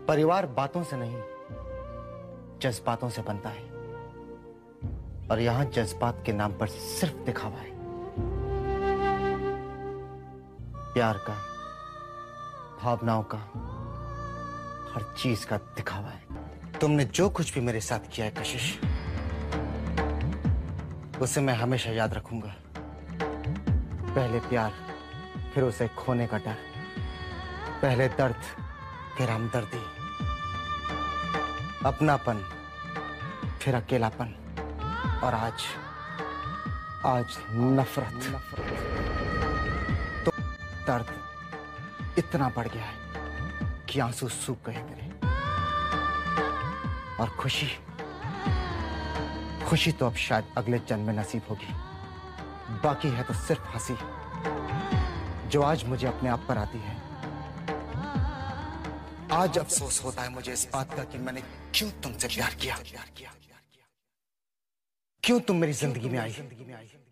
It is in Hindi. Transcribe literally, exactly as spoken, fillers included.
परिवार बातों से नहीं, जज्बातों से बनता है, और यहां जज्बात के नाम पर सिर्फ दिखावा है। प्यार का, भावनाओं का, हर चीज का दिखावा है। तुमने जो कुछ भी मेरे साथ किया है कशिश, उसे मैं हमेशा याद रखूंगा। पहले प्यार, फिर उसे खोने का डर, पहले दर्द, फिर हमदर्दी, अपनापन, फिर अकेलापन, और आज आज नफरत। तो दर्द इतना बढ़ गया है कि आंसू सूख गए मेरे, और खुशी खुशी तो अब शायद अगले जन्म में नसीब होगी। बाकी है तो सिर्फ हंसी, जो आज मुझे अपने आप पर आती है। आज अफसोस होता है मुझे इस बात का कि मैंने क्यों तुमसे प्यार किया, क्यों तुम मेरी जिंदगी में आई।